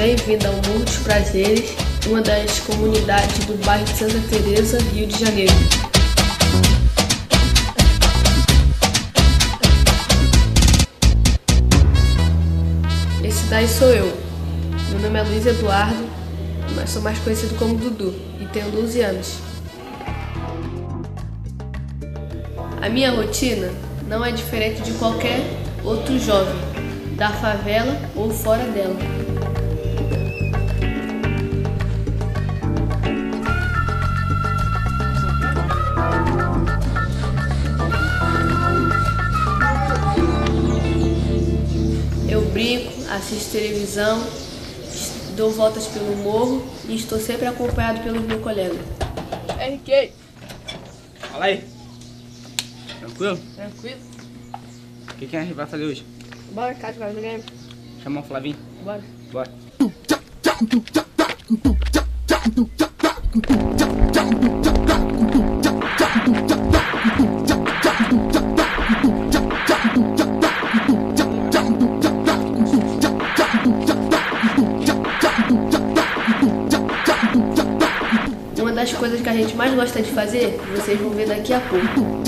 Bem-vindo ao Morro dos Prazeres, uma das comunidades do bairro de Santa Teresa, Rio de Janeiro. Esse daí sou eu. Meu nome é Luiz Eduardo, mas sou mais conhecido como Dudu e tenho 12 anos. A minha rotina não é diferente de qualquer outro jovem, da favela ou fora dela. Eu brinco, assisto televisão, dou voltas pelo morro e estou sempre acompanhado pelos meus colegas. RK! Fala aí. Tranquilo? Tranquilo? O que a gente vai fazer hoje? Bora, cara, jogar videogame. Chamar o Flavinho? Bora. Bora. Uma das coisas que a gente mais gosta de fazer, vocês vão ver daqui a pouco.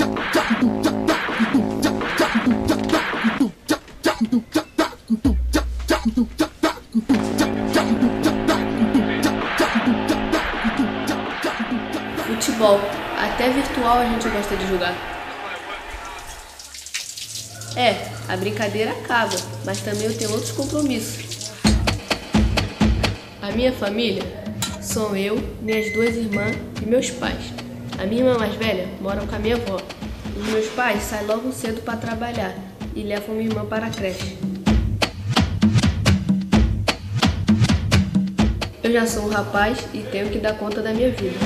Futebol, até virtual a gente gosta de jogar. A brincadeira acaba, mas também eu tenho outros compromissos. A minha família são eu, minhas 2 irmãs e meus pais. A minha irmã mais velha mora com a minha avó. Os meus pais saem logo cedo para trabalhar e levam minha irmã para a creche. Eu já sou um rapaz e tenho que dar conta da minha vida.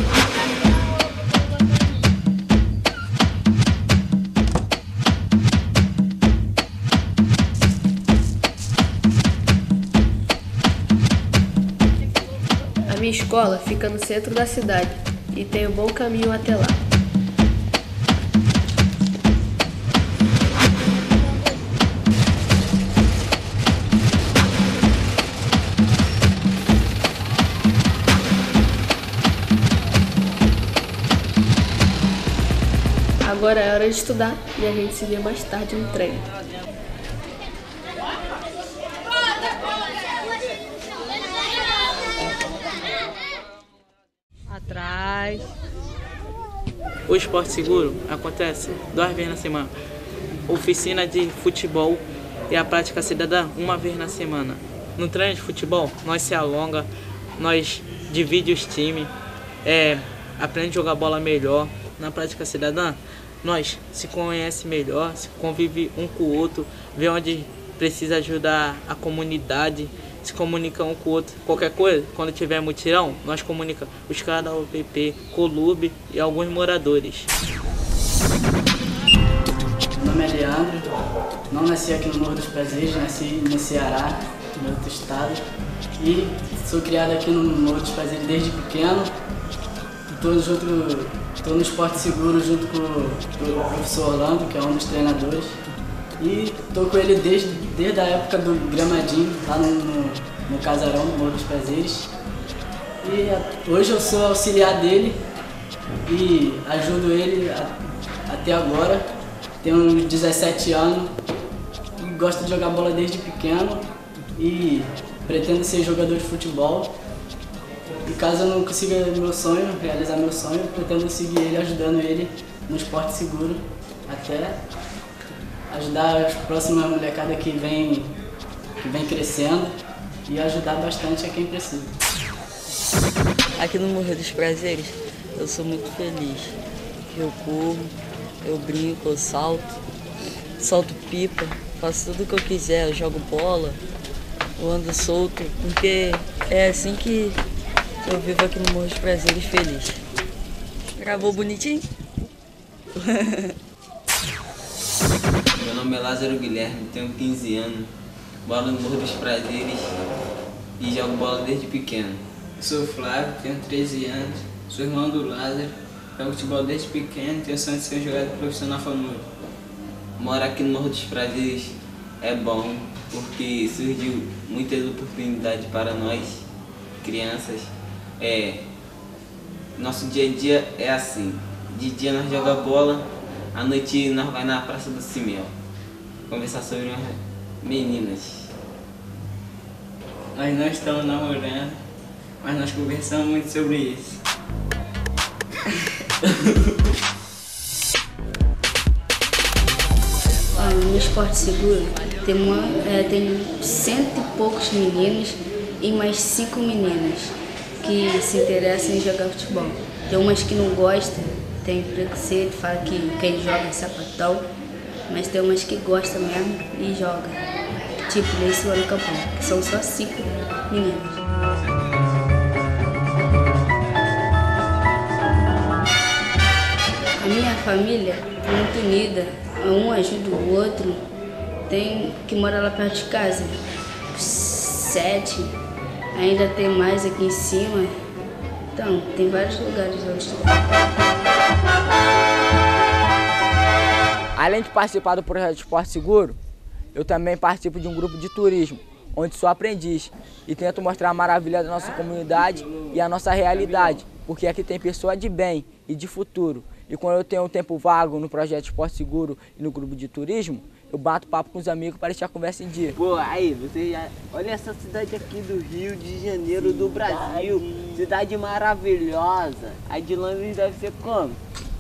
A minha escola fica no centro da cidade e tem um bom caminho até lá. Agora é hora de estudar e a gente se vê mais tarde no treino. Atrás. O Esporte Seguro acontece 2 vezes na semana. Oficina de futebol e a prática cidadã 1 vez na semana. No treino de futebol, nós se alonga, nós divide os times, aprende a jogar bola melhor. Na prática cidadã, nós se conhece melhor, se convive um com o outro, vê onde precisa ajudar a comunidade, se comunica um com o outro. Qualquer coisa, quando tiver mutirão, nós comunica os caras da UPP, Colube e alguns moradores. Meu nome é Leandro, não nasci aqui no Morro dos Prazeres, nasci no Ceará, no outro estado. E sou criado aqui no Morro dos Prazeres desde pequeno. Estou no Esporte Seguro junto com o professor Orlando, que é um dos treinadores. E estou com ele desde a época do Gramadinho, lá no Casarão, no Morro dos Prazeres. E hoje eu sou auxiliar dele e ajudo ele até agora. Tenho 17 anos e gosto de jogar bola desde pequeno e pretendo ser jogador de futebol. E caso eu não consiga realizar meu sonho, eu pretendo seguir ele, ajudando ele no Esporte Seguro, até ajudar as próximas molecadas que vem crescendo e ajudar bastante a quem precisa. Aqui no Morro dos Prazeres, eu sou muito feliz. Eu corro, eu brinco, eu solto pipa, faço tudo o que eu quiser, eu jogo bola, eu ando solto, porque é assim que eu vivo aqui no Morro dos Prazeres feliz. Gravou bonitinho? Meu nome é Lázaro Guilherme, tenho 15 anos, moro no Morro dos Prazeres e jogo bola desde pequeno. Sou Flávio, tenho 13 anos, sou irmão do Lázaro, jogo futebol desde pequeno e tenho sonho de ser um jogador profissional famoso. Moro aqui no Morro dos Prazeres é bom porque surgiu muitas oportunidades para nós, crianças. Nosso dia a dia é assim. De dia nós jogamos bola, à noite nós vai na Praça do Cimel conversar sobre umas meninas. Nós não estamos namorando, mas nós conversamos muito sobre isso. No Esporte Seguro tem 100 e poucos meninos e mais 5 meninas que se interessam em jogar futebol. Tem umas que não gostam, tem preconceito, fala que quem joga é sapatão, mas tem umas que gostam mesmo e jogam. Tipo nesse ano Campão, que são só 5 meninas. A minha família é muito unida, um ajuda o outro. Tem que mora lá perto de casa, 7, ainda tem mais aqui em cima. Então, tem vários lugares onde estudar. Além de participar do projeto Esporte Seguro, eu também participo de um grupo de turismo, onde sou aprendiz e tento mostrar a maravilha da nossa comunidade e a nossa realidade, porque aqui tem pessoa de bem e de futuro. E quando eu tenho um tempo vago no projeto Esporte Seguro e no grupo de turismo, eu bato papo com os amigos para deixar a conversa em dia. Pô, aí, você já... Olha essa cidade aqui do Rio de Janeiro do Brasil. Cidade maravilhosa. A de Londres deve ser como?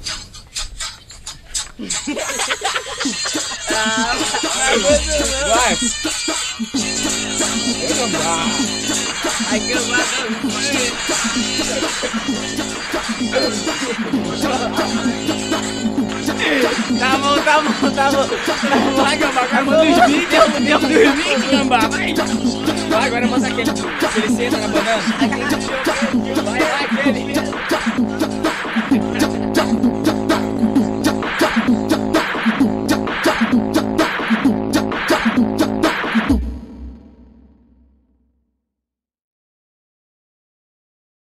Vai! Ai, que Tá bom. Vai, Gambá, acabou dos 20, deu dos 20, Gambá, vai. Vai, agora manda aquele senta na banana. Vai, aquele.